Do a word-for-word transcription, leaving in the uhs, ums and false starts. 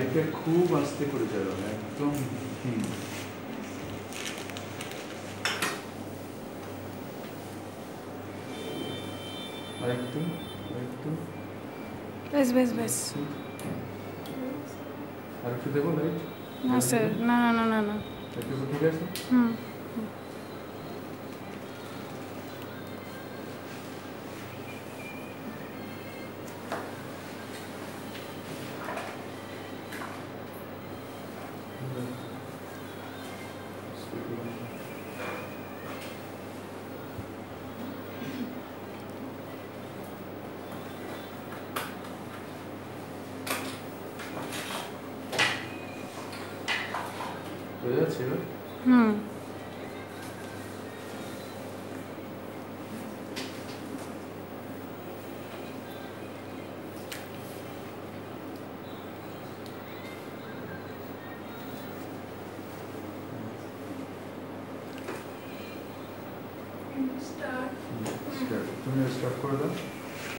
মাইকে খুব আস্তে করে চালাবে, একদম হুম আরেকটু আরেকটু বেশ বেশ বেশ আরেকটু দেবো লাইট? না স্যার, না না না না না একটু ঠিক আছে? হুম বোঝা যাচ্ছে এবার? হুম তুমি স্টার্ট করে দাও।